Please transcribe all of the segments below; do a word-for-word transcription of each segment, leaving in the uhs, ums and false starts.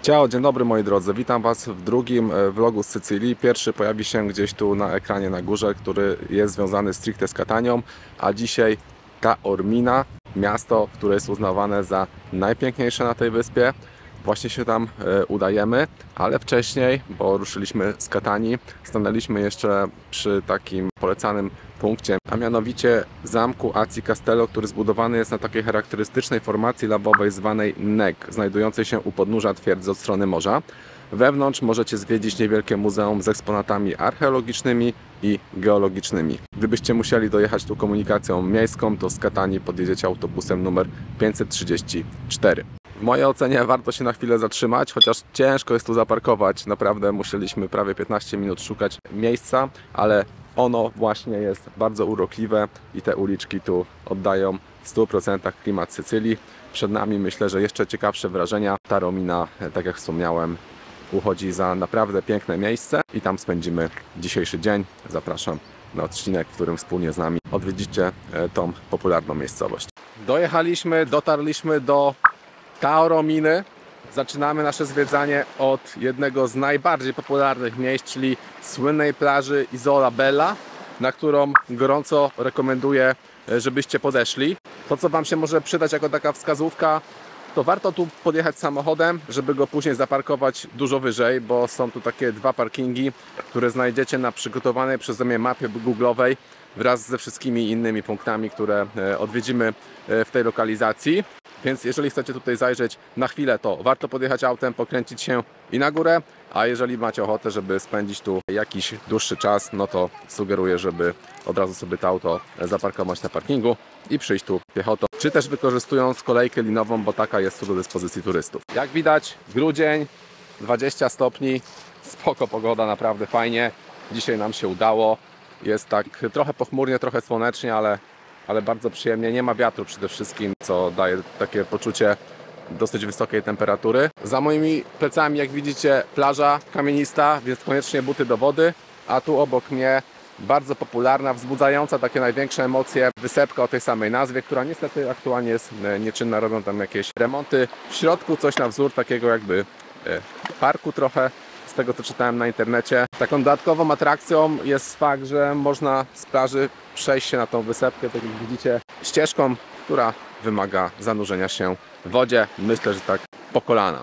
Ciao, dzień dobry moi drodzy, witam Was w drugim vlogu z Sycylii. Pierwszy pojawi się gdzieś tu na ekranie na górze, który jest związany stricte z Catanią, a dzisiaj Taormina, miasto, które jest uznawane za najpiękniejsze na tej wyspie. Właśnie się tam udajemy, ale wcześniej, bo ruszyliśmy z Catanii, stanęliśmy jeszcze przy takim polecanym punkcie, a mianowicie zamku Aci Castello, który zbudowany jest na takiej charakterystycznej formacji lawowej zwanej Nek, znajdującej się u podnóża twierdzy od strony morza. Wewnątrz możecie zwiedzić niewielkie muzeum z eksponatami archeologicznymi i geologicznymi. Gdybyście musieli dojechać tu komunikacją miejską, to z Catanii podjedziecie autobusem numer pięćset trzydzieści cztery. W mojej ocenie warto się na chwilę zatrzymać, chociaż ciężko jest tu zaparkować. Naprawdę musieliśmy prawie piętnaście minut szukać miejsca, ale ono właśnie jest bardzo urokliwe i te uliczki tu oddają w stu procentach klimat Sycylii. Przed nami myślę, że jeszcze ciekawsze wrażenia. Taormina, tak jak wspomniałem, uchodzi za naprawdę piękne miejsce i tam spędzimy dzisiejszy dzień. Zapraszam na odcinek, w którym wspólnie z nami odwiedzicie tą popularną miejscowość. Dojechaliśmy, dotarliśmy do Taorminy. Zaczynamy nasze zwiedzanie od jednego z najbardziej popularnych miejsc, czyli słynnej plaży Isola Bella, na którą gorąco rekomenduję, żebyście podeszli. To, co Wam się może przydać jako taka wskazówka, to warto tu podjechać samochodem, żeby go później zaparkować dużo wyżej, bo są tu takie dwa parkingi, które znajdziecie na przygotowanej przeze mnie mapie googlowej wraz ze wszystkimi innymi punktami, które odwiedzimy w tej lokalizacji. Więc jeżeli chcecie tutaj zajrzeć na chwilę, to warto podjechać autem, pokręcić się i na górę, a jeżeli macie ochotę, żeby spędzić tu jakiś dłuższy czas, no to sugeruję, żeby od razu sobie to auto zaparkować na parkingu i przyjść tu piechotą, czy też wykorzystując kolejkę linową, bo taka jest tu do dyspozycji turystów. Jak widać, grudzień, dwadzieścia stopni, spoko pogoda, naprawdę fajnie. Dzisiaj nam się udało. Jest tak trochę pochmurnie, trochę słonecznie, ale ale bardzo przyjemnie. Nie ma wiatru przede wszystkim, co daje takie poczucie dosyć wysokiej temperatury. Za moimi plecami, jak widzicie, plaża kamienista, więc koniecznie buty do wody, a tu obok mnie bardzo popularna, wzbudzająca takie największe emocje wysepka o tej samej nazwie, która niestety aktualnie jest nieczynna, robią tam jakieś remonty. W środku coś na wzór takiego jakby parku trochę, z tego co czytałem na internecie. Taką dodatkową atrakcją jest fakt, że można z plaży przejść się na tą wysepkę, tak jak widzicie, ścieżką, która wymaga zanurzenia się w wodzie. Myślę, że tak po kolana.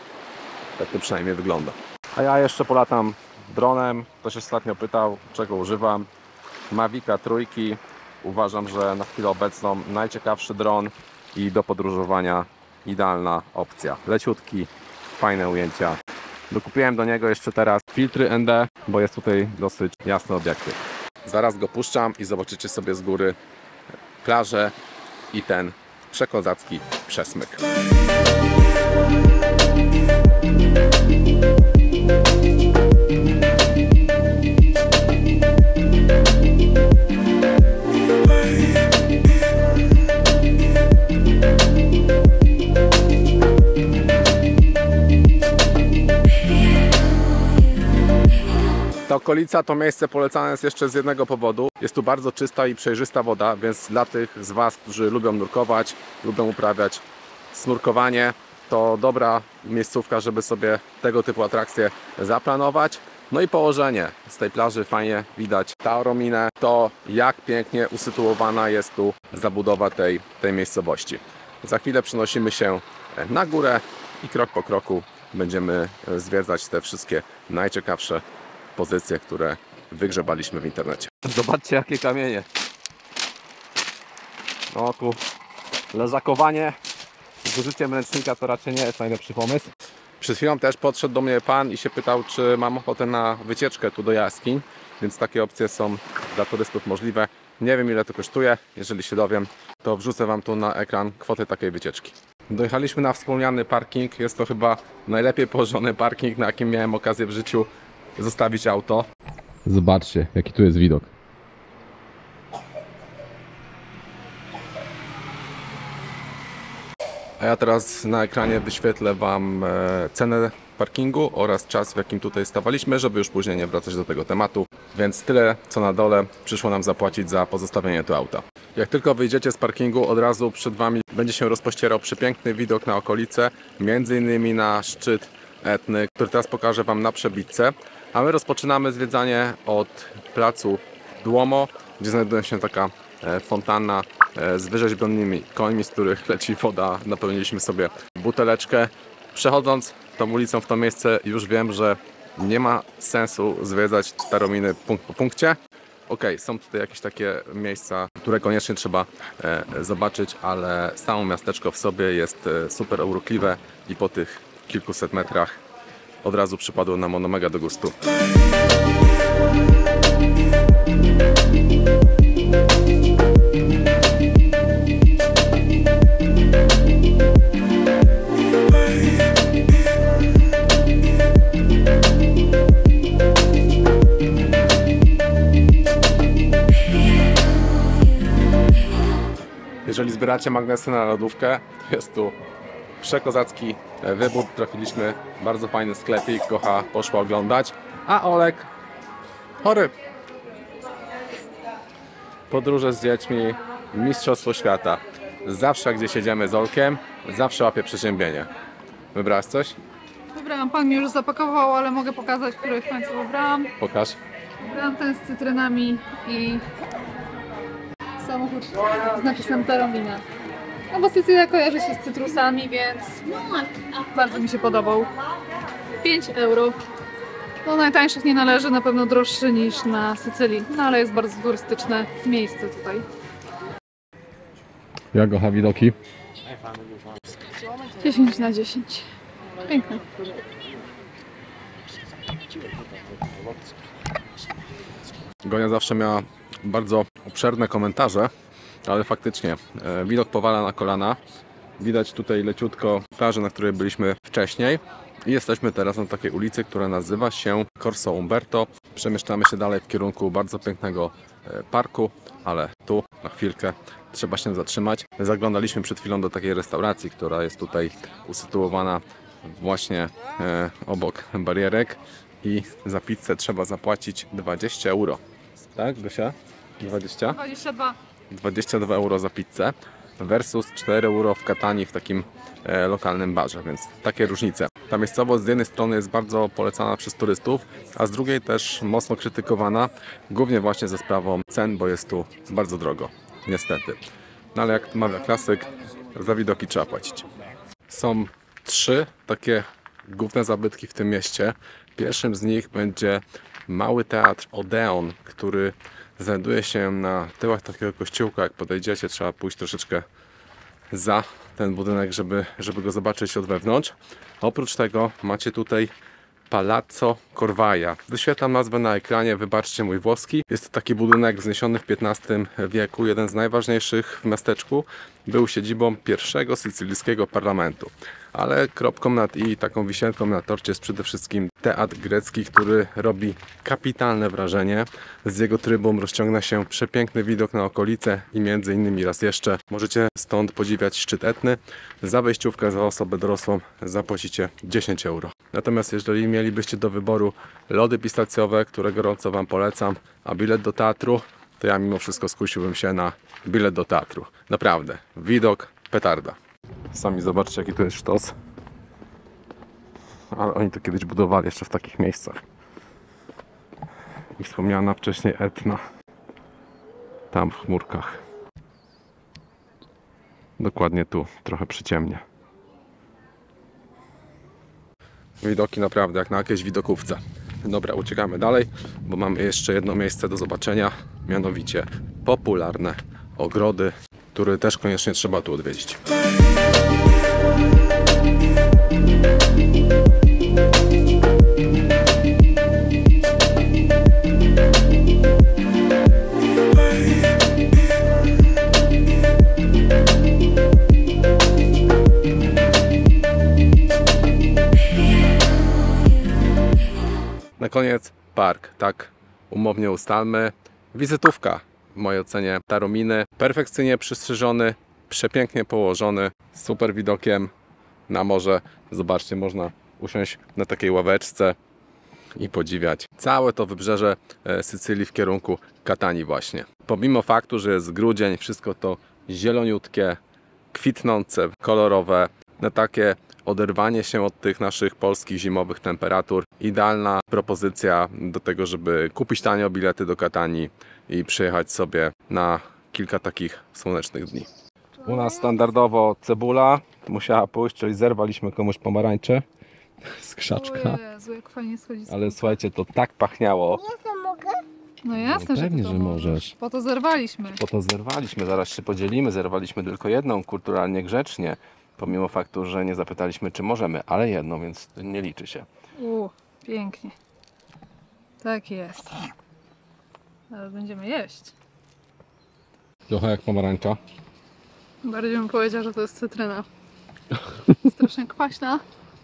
Tak to przynajmniej wygląda. A ja jeszcze polatam dronem. Ktoś ostatnio pytał, czego używam. Mavica trójki. Uważam, że na chwilę obecną najciekawszy dron i do podróżowania idealna opcja. Leciutki, fajne ujęcia. Dokupiłem do niego jeszcze teraz filtry N D, bo jest tutaj dosyć jasny obiektyw. Zaraz go puszczam i zobaczycie sobie z góry plażę i ten przekozacki przesmyk. Ta okolica, to miejsce polecane jest jeszcze z jednego powodu. Jest tu bardzo czysta i przejrzysta woda, więc dla tych z Was, którzy lubią nurkować, lubią uprawiać snurkowanie, to dobra miejscówka, żeby sobie tego typu atrakcje zaplanować. No i położenie z tej plaży fajnie widać Taorminę, to jak pięknie usytuowana jest tu zabudowa tej, tej miejscowości. Za chwilę przenosimy się na górę i krok po kroku będziemy zwiedzać te wszystkie najciekawsze pozycje, które wygrzebaliśmy w internecie. Zobaczcie, jakie kamienie. No tu leżakowanie z użyciem ręcznika to raczej nie jest najlepszy pomysł. Przed chwilą też podszedł do mnie pan i się pytał, czy mam ochotę na wycieczkę tu do jaskiń, więc takie opcje są dla turystów możliwe. Nie wiem, ile to kosztuje. Jeżeli się dowiem, to wrzucę Wam tu na ekran kwotę takiej wycieczki. Dojechaliśmy na wspomniany parking. Jest to chyba najlepiej położony parking, na jakim miałem okazję w życiu zostawić auto. Zobaczcie, jaki tu jest widok. A ja teraz na ekranie wyświetlę Wam cenę parkingu oraz czas, w jakim tutaj stawaliśmy, żeby już później nie wracać do tego tematu. Więc tyle, co na dole przyszło nam zapłacić za pozostawienie tu auta. Jak tylko wyjdziecie z parkingu, od razu przed Wami będzie się rozpościerał przepiękny widok na okolice, między innymi na szczyt Etny, który teraz pokażę Wam na przebitce. A my rozpoczynamy zwiedzanie od placu Duomo, gdzie znajduje się taka fontanna z wyrzeźbionymi końmi, z których leci woda. Napełniliśmy sobie buteleczkę. Przechodząc tą ulicą w to miejsce, już wiem, że nie ma sensu zwiedzać Tarominy punkt po punkcie. Ok, są tutaj jakieś takie miejsca, które koniecznie trzeba e, zobaczyć, ale samo miasteczko w sobie jest e, super urokliwe i po tych kilkuset metrach od razu przypadło nam ono mega do gustu. Jeżeli zbieracie magnesy na lodówkę, jest tu przekozacki wybór. Trafiliśmy bardzo fajny sklepik, Kocha poszła oglądać, a Olek chory. Podróże z dziećmi, mistrzostwo świata. Zawsze gdzie siedziemy z Olkiem, zawsze łapie przeziębienie. Wybrałaś coś? Wybrałam, pan mi już zapakował, ale mogę pokazać, który w końcu wybrałam. Pokaż. Wybrałam ten z cytrynami i samochód z napisem Taromina. No bo Sycylia kojarzy się z cytrusami, więc bardzo mi się podobał. pięć euro. Do najtańszych nie należy, na pewno droższy niż na Sycylii, no ale jest bardzo turystyczne miejsce tutaj. Jak Gocha widoki? dziesięć na dziesięć. Piękne. Gonia zawsze miała bardzo obszerne komentarze, ale faktycznie e, widok powala na kolana. Widać tutaj leciutko plażę, na której byliśmy wcześniej. I jesteśmy teraz na takiej ulicy, która nazywa się Corso Umberto. Przemieszczamy się dalej w kierunku bardzo pięknego e, parku, ale tu na chwilkę trzeba się zatrzymać. Zaglądaliśmy przed chwilą do takiej restauracji, która jest tutaj usytuowana właśnie e, obok barierek i za pizzę trzeba zapłacić dwadzieścia euro. Tak, Gosia? dwadzieścia? dwadzieścia dwa. dwadzieścia dwa euro za pizzę versus cztery euro w Katanii w takim e, lokalnym barze, więc takie różnice. Ta miejscowość z jednej strony jest bardzo polecana przez turystów, a z drugiej też mocno krytykowana, głównie właśnie ze sprawą cen, bo jest tu bardzo drogo, niestety. No ale jak mawia klasyk, za widoki trzeba płacić. Są trzy takie główne zabytki w tym mieście. Pierwszym z nich będzie mały teatr Odeon, który znajduje się na tyłach takiego kościółka. Jak podejdziecie, trzeba pójść troszeczkę za ten budynek, żeby, żeby go zobaczyć od wewnątrz. Oprócz tego macie tutaj Palazzo Corvaia. Wyświetlam nazwę na ekranie, wybaczcie mój włoski. Jest to taki budynek wzniesiony w piętnastym wieku, jeden z najważniejszych w miasteczku. Był siedzibą pierwszego sycylijskiego parlamentu. Ale kropką nad i, taką wisienką na torcie jest przede wszystkim teatr grecki, który robi kapitalne wrażenie. Z jego trybą rozciąga się przepiękny widok na okolice i między innymi raz jeszcze możecie stąd podziwiać szczyt Etny. Za wejściówkę za osobę dorosłą zapłacicie dziesięć euro. Natomiast jeżeli mielibyście do wyboru lody pistacjowe, które gorąco Wam polecam, a bilet do teatru, to ja mimo wszystko skusiłbym się na bilet do teatru. Naprawdę, widok petarda. Sami zobaczcie, jaki tu jest sztos. Ale oni to kiedyś budowali jeszcze w takich miejscach. I wspomniana wcześniej Etna. Tam w chmurkach. Dokładnie tu, trochę przyciemnie. Widoki naprawdę jak na jakiejś widokówce. Dobra, uciekamy dalej, bo mamy jeszcze jedno miejsce do zobaczenia. Mianowicie popularne ogrody, które też koniecznie trzeba tu odwiedzić. Na koniec park, tak umownie ustalmy. Wizytówka w mojej ocenie Tarominy. Perfekcyjnie przystrzyżony, przepięknie położony, z super widokiem na morze. Zobaczcie, można usiąść na takiej ławeczce i podziwiać całe to wybrzeże Sycylii w kierunku Katanii właśnie. Pomimo faktu, że jest grudzień, wszystko to zieloniutkie, kwitnące, kolorowe. Na takie oderwanie się od tych naszych polskich zimowych temperatur. Idealna propozycja do tego, żeby kupić tanio bilety do Katanii i przyjechać sobie na kilka takich słonecznych dni. U nas standardowo cebula musiała pójść, czyli zerwaliśmy komuś pomarańcze z krzaczka. O Jezu, jak fajnie schodzi. Ale słuchajcie, to tak pachniało. No jasne, No pewnie, że, ty to że możesz. możesz. Po to zerwaliśmy. Po to zerwaliśmy, zaraz się podzielimy. Zerwaliśmy tylko jedną, kulturalnie, grzecznie. Pomimo faktu, że nie zapytaliśmy, czy możemy, ale jedną, więc nie liczy się. U, pięknie. Tak jest. Ale będziemy jeść. Trochę jak pomarańcza. Bardziej bym powiedział, że to jest cytryna. Strasznie kwaśna.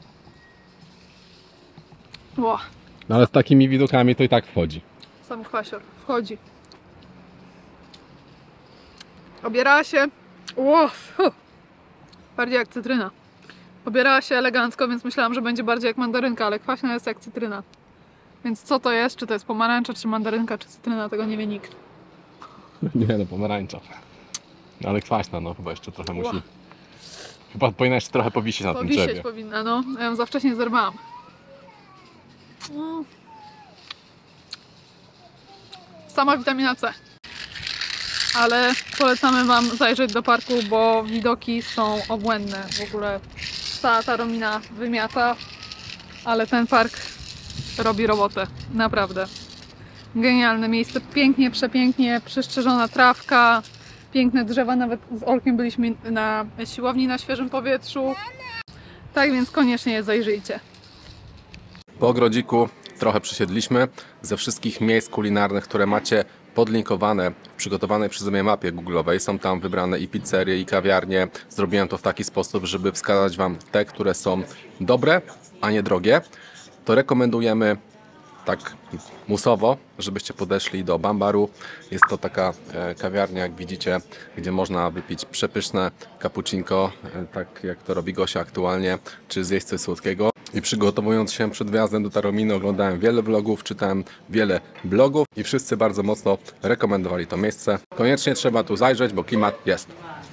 Ło, No ale z takimi widokami to i tak wchodzi. sam kwasior. Wchodzi. Obierała się... Ło, fu. Bardziej jak cytryna. Obierała się elegancko, więc myślałam, że będzie bardziej jak mandarynka, ale kwaśna jest jak cytryna. Więc co to jest? Czy to jest pomarańcza, czy mandarynka, czy cytryna? Tego nie wie nikt. Nie no, pomarańcza. Ale kwaśna, no chyba jeszcze trochę musi... Chyba powinna jeszcze trochę powisieć na tym Powisieć drzewie. powinna, no. Ja ją za wcześnie zerwałam. Mm. Sama witamina C. Ale polecamy Wam zajrzeć do parku, bo widoki są obłędne. W ogóle cała ta Romina wymiata, ale ten park robi robotę. Naprawdę. Genialne miejsce. Pięknie, przepięknie, przystrzyżona trawka, piękne drzewa. Nawet z Olkiem byliśmy na siłowni na świeżym powietrzu. Tak więc koniecznie je zajrzyjcie. Po ogrodziku trochę przesiedliśmy. Ze wszystkich miejsc kulinarnych, które macie podlinkowane w przygotowanej przeze mnie mapie google'owej, są tam wybrane i pizzerie, i kawiarnie. Zrobiłem to w taki sposób, żeby wskazać Wam te, które są dobre, a nie drogie. To rekomendujemy tak musowo, żebyście podeszli do Bambaru. Jest to taka e, kawiarnia, jak widzicie, gdzie można wypić przepyszne cappuccinko, e, tak jak to robi Gosia aktualnie, czy zjeść coś słodkiego. I przygotowując się przed wjazdem do Tarominy, oglądałem wiele vlogów, czytałem wiele blogów i wszyscy bardzo mocno rekomendowali to miejsce. Koniecznie trzeba tu zajrzeć, bo klimat jest.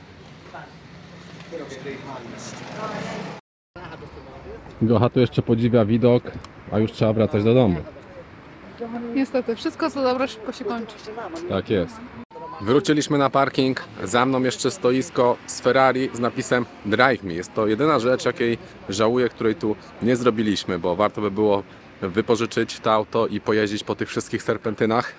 Gocha tu jeszcze podziwia widok, a już trzeba wracać do domu. Niestety, wszystko co dobre szybko się kończy. Tak jest. Wróciliśmy na parking, za mną jeszcze stoisko z Ferrari z napisem Drive Me. Jest to jedyna rzecz, jakiej żałuję, której tu nie zrobiliśmy, bo warto by było wypożyczyć to auto i pojeździć po tych wszystkich serpentynach.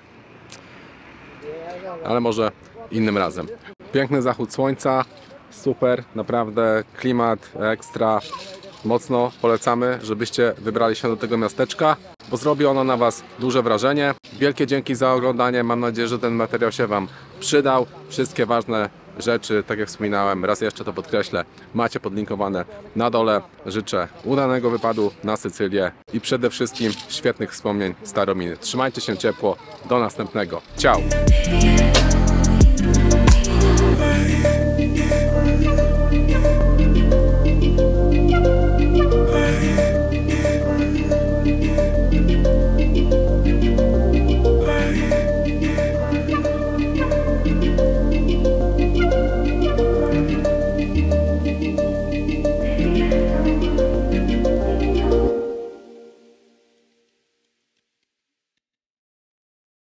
Ale może innym razem. Piękny zachód słońca, super, naprawdę klimat ekstra. Mocno polecamy, żebyście wybrali się do tego miasteczka, bo zrobi ono na Was duże wrażenie. Wielkie dzięki za oglądanie. Mam nadzieję, że ten materiał się Wam przydał. Wszystkie ważne rzeczy, tak jak wspominałem, raz jeszcze to podkreślę, macie podlinkowane na dole. Życzę udanego wypadu na Sycylię i przede wszystkim świetnych wspomnień z Tarominy. Trzymajcie się ciepło. Do następnego. Ciao!